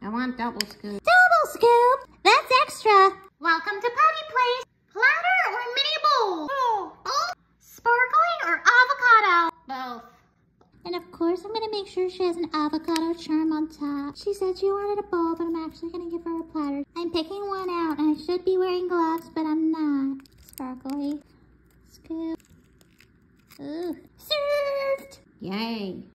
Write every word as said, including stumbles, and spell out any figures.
I want double scoop. Double scoop? That's extra. Welcome to Putty Place. Platter or mini bowl? Oh, oh. Sparkling or avocado? Both. And of course, I'm gonna make sure she has an avocado charm on top. She said she wanted a bowl, but I'm actually gonna give her a platter. I'm picking one out, and I should be wearing gloves, but I'm not. Sparkly. Scoop. Ooh. Served! Yay.